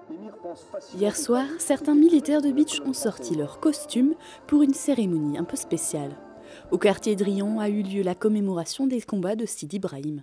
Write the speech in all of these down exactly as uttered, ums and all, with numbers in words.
Hier soir, certains militaires de Bitche ont sorti leurs costumes pour une cérémonie un peu spéciale. Au quartier de Riom a eu lieu la commémoration des combats de Sidi Ibrahim.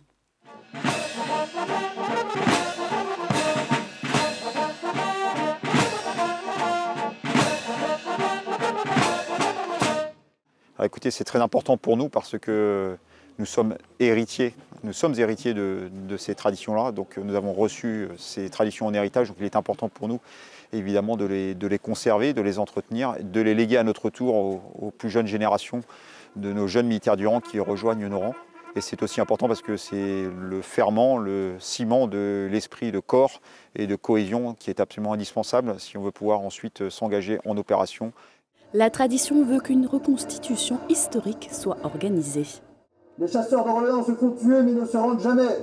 Alors écoutez, c'est très important pour nous parce que nous sommes héritiers, nous sommes héritiers de, de ces traditions-là, donc nous avons reçu ces traditions en héritage, donc il est important pour nous évidemment de les, de les conserver, de les entretenir, de les léguer à notre tour aux, aux plus jeunes générations de nos jeunes militaires du rang qui rejoignent nos rangs. Et c'est aussi important parce que c'est le ferment, le ciment de l'esprit de corps et de cohésion qui est absolument indispensable si on veut pouvoir ensuite s'engager en opération. La tradition veut qu'une reconstitution historique soit organisée. Les chasseurs d'Orléans se font tuer mais ne se rendent jamais.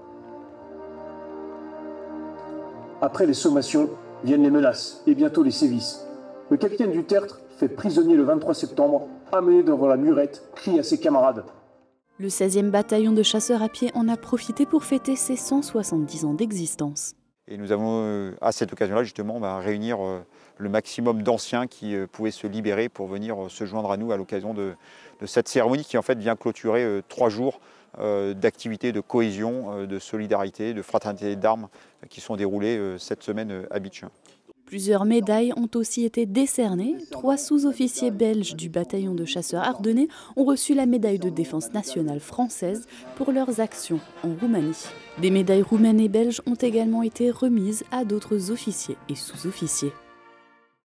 Après les sommations, viennent les menaces et bientôt les sévices. Le capitaine du Tertre, fait prisonnier le vingt-trois septembre, amené devant la murette, crie à ses camarades. Le seizième bataillon de chasseurs à pied en a profité pour fêter ses cent soixante-dix ans d'existence. Et nous avons à cette occasion-là justement bah, réunir le maximum d'anciens qui pouvaient se libérer pour venir se joindre à nous à l'occasion de, de cette cérémonie qui en fait vient clôturer trois jours d'activités de cohésion, de solidarité, de fraternité d'armes qui sont déroulées cette semaine à Bitche. Plusieurs médailles ont aussi été décernées. Trois sous-officiers belges du bataillon de chasseurs ardennais ont reçu la médaille de défense nationale française pour leurs actions en Roumanie. Des médailles roumaines et belges ont également été remises à d'autres officiers et sous-officiers.